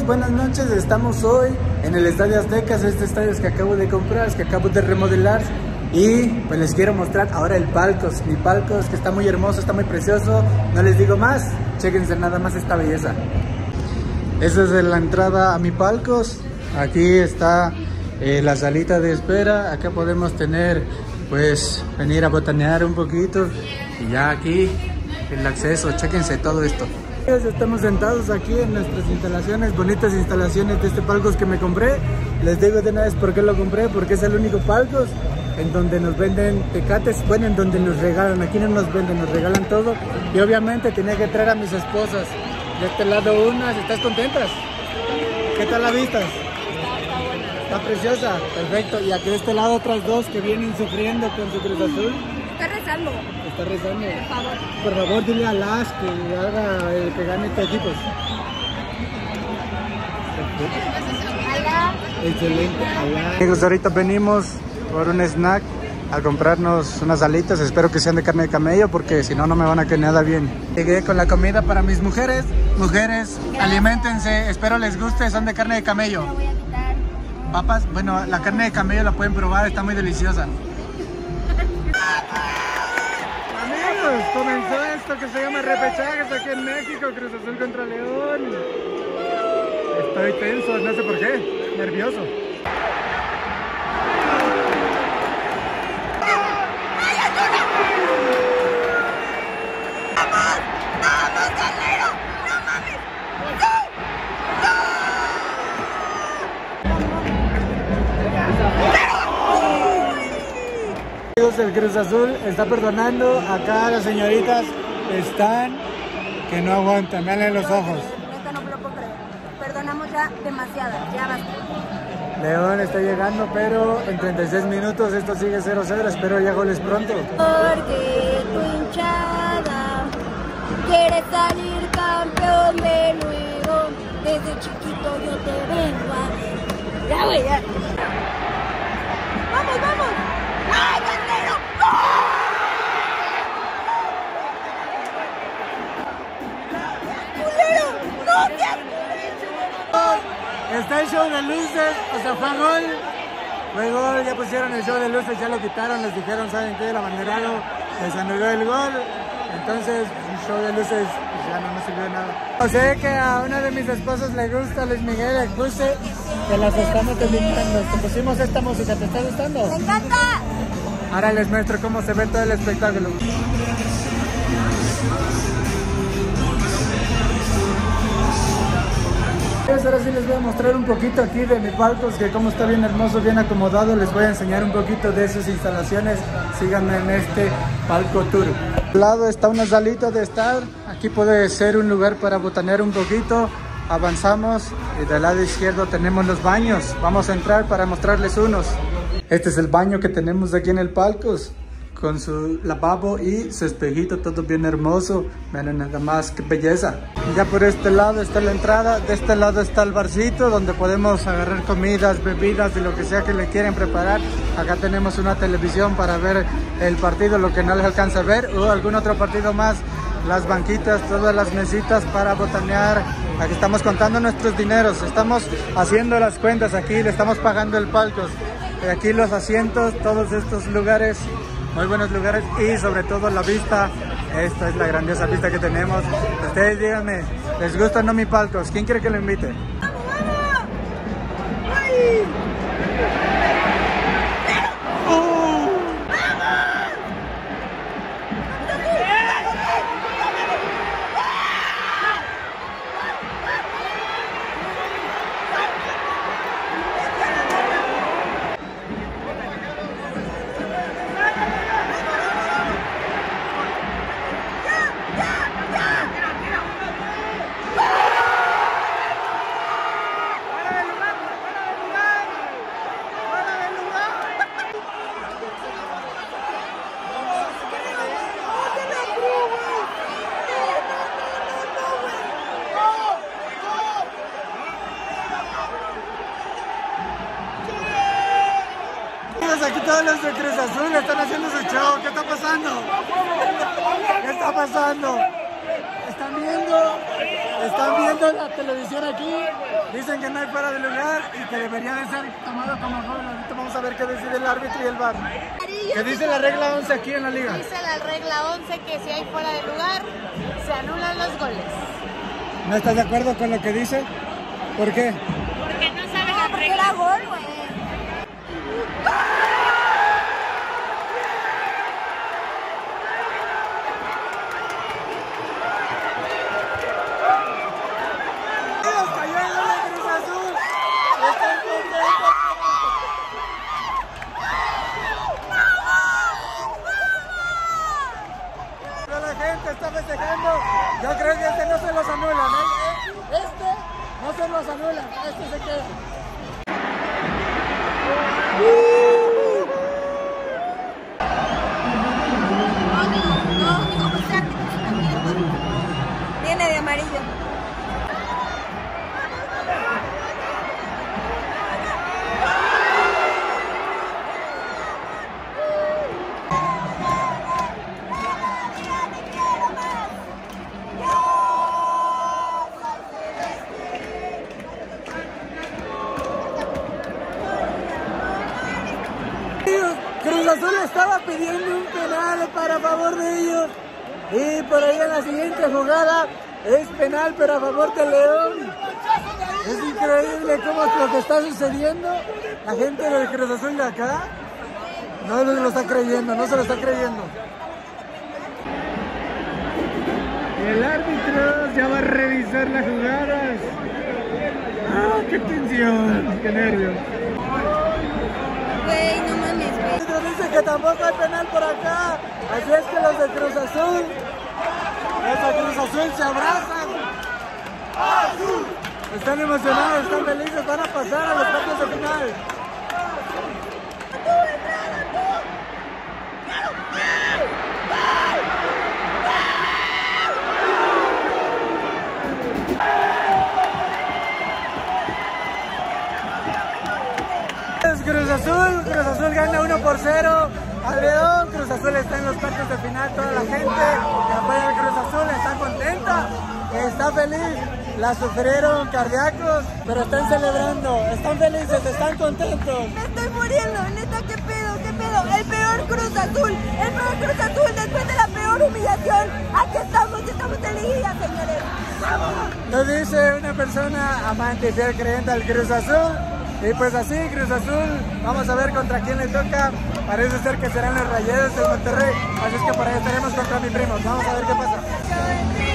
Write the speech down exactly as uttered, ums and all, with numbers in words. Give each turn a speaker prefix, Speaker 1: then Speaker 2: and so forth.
Speaker 1: amigos, buenas noches. Estamos hoy en el Estadio Aztecas, este estadio que acabo de comprar, que acabo de remodelar. Y pues les quiero mostrar ahora el Palcos, mi Palcos, que está muy hermoso, está muy precioso. No les digo más, chéquense nada más esta belleza. Esa es la entrada a mi Palcos. Aquí está eh, la salita de espera. Acá podemos tener, pues, venir a botanear un poquito. Y ya aquí el acceso, chéquense todo esto. Estamos sentados aquí en nuestras instalaciones, bonitas instalaciones de este Palcos que me compré. Les digo de una vez por qué lo compré, porque es el único Palcos en donde nos venden tecates, bueno, en donde nos regalan. Aquí no nos venden, nos regalan todo. Y obviamente tenía que traer a mis esposas. De este lado unas, ¿estás contentas? ¿Qué tal la vista? Está preciosa, perfecto. Y aquí de este lado otras dos que vienen sufriendo con su Cruz Azul.
Speaker 2: Está rezando.
Speaker 1: Está rezando.
Speaker 2: Por favor.
Speaker 1: Por favor, dile a Las que haga el que gane este equipo.
Speaker 2: Alá.
Speaker 1: Excelente. Alá. Amigos, ahorita venimos por un snack a comprarnos unas alitas. Espero que sean de carne de camello, porque si no, no me van a quedar nada bien. Llegué con la comida para mis mujeres. Mujeres, aliméntense. Espero les guste. Son de carne de camello.
Speaker 2: Lo voy a quitar.
Speaker 1: Papas, bueno, la carne de camello la pueden probar. Está muy deliciosa. Amigos, comenzó esto que se llama repechajes aquí en México. Cruz Azul contra León. Estoy tenso, no sé por qué. Nervioso. El Cruz Azul está perdonando. Acá las señoritas están que no aguantan. Veanle los ojos.
Speaker 2: Esto no me lo puedo creer. Perdonamos ya demasiado. Ya basta.
Speaker 1: León está llegando, pero en treinta y seis minutos esto sigue cero cero. Espero ya goles pronto.
Speaker 2: Porque tu hinchada quiere salir campeón de nuevo. Desde chiquito yo te vengo a ver. Ya, güey, ya. ¡Vamos, vamos! ¡Ay, Candelo! ¡Culero! ¡No seas culero!
Speaker 1: Está el show de luces, o sea, fue gol. Fue gol, ya pusieron el show de luces, ya lo quitaron, les dijeron, ¿saben qué? El abanderado les anuló el gol. Entonces, el show de luces pues ya no me sirvió de nada. O sea que a una de mis esposas le gusta Luis Miguel, le puse, te las estamos terminando. Te pusimos esta música, ¿te está gustando?
Speaker 2: ¡Me encanta!
Speaker 1: Ahora les muestro cómo se ve todo el espectáculo. Ahora sí les voy a mostrar un poquito aquí de mi Palcos, que como está bien hermoso, bien acomodado. Les voy a enseñar un poquito de sus instalaciones. Síganme en este Palco Tour. Al lado está una salita de estar. Aquí puede ser un lugar para botanear un poquito. Avanzamos y del lado izquierdo tenemos los baños. Vamos a entrar para mostrarles unos. Este es el baño que tenemos aquí en el Palcos, con su lavabo y su espejito, todo bien hermoso. Miren nada más, qué belleza. Ya por este lado está la entrada, de este lado está el barcito donde podemos agarrar comidas, bebidas y lo que sea que le quieren preparar. Acá tenemos una televisión para ver el partido, lo que no les alcanza a ver, o algún otro partido más. Las banquitas, todas las mesitas para botanear. Aquí estamos contando nuestros dineros, estamos haciendo las cuentas, aquí le estamos pagando el Palcos. Aquí los asientos, todos estos lugares, muy buenos lugares, y sobre todo la vista. Esta es la grandiosa vista que tenemos. Ustedes díganme, ¿les gusta o no mi Palcos? ¿Quién quiere que lo invite?
Speaker 2: ¡Vamos, vamos! ¡Ay!
Speaker 1: Aquí todos los de Cruz Azul están haciendo su show. ¿Qué está pasando? ¿Qué está pasando? ¿Están viendo? están viendo la televisión aquí, dicen que no hay fuera de lugar y que debería de ser tomado como gol. Ahorita vamos a ver qué decide el árbitro y el V A R. ¿Qué dice la regla once aquí en la liga?
Speaker 3: Dice la regla once que si hay fuera de lugar, se anulan los goles.
Speaker 1: ¿No estás de acuerdo con lo que dice? ¿Por qué?
Speaker 3: Porque no sabe
Speaker 2: No,
Speaker 3: la
Speaker 2: porque
Speaker 3: regla.
Speaker 2: era gol, güey.
Speaker 1: Cayó el gol de Cruz Azul. Están contentos. Pero la gente está festejando. Yo creo que este no se los anulan, ¿eh? Este no se los anulan. Este se queda.
Speaker 2: Viene de amarillo.
Speaker 1: Cruz Azul estaba pidiendo un penal para favor de ellos. Y por ahí en la siguiente jugada es penal pero a favor de León. Es increíble cómo es lo que está sucediendo. La gente del Cruz Azul de acá no se lo está creyendo, no se lo está creyendo. El árbitro ya va a revisar las jugadas. ¡Ah, qué tensión! ¡Qué nervios!
Speaker 2: Güey, no mames, güey.
Speaker 1: El árbitro dice que tampoco hay penal por acá. Así es que los de Cruz Azul, los de Cruz Azul se abrazan. Están emocionados, están felices, van a pasar a los cuartos de final. Cruz Azul, Cruz Azul gana uno por cero a León. Cruz Azul está en los cuartos de final. Toda la gente que apoya al Cruz Azul está contenta, está feliz. La sufrieron cardíacos, pero están celebrando, están felices, están contentos.
Speaker 2: Me estoy muriendo, neta, qué pedo, qué pedo. El peor Cruz Azul, el peor Cruz Azul después de la peor humillación. Aquí estamos, estamos en liguilla, señores.
Speaker 1: Lo dice una persona amante y fiel creyente al Cruz Azul. Y pues así, Cruz Azul, vamos a ver contra quién le toca. Parece ser que serán los Rayados de Monterrey. Así es que por ahí estaremos contra mi primo. Vamos a ver qué pasa.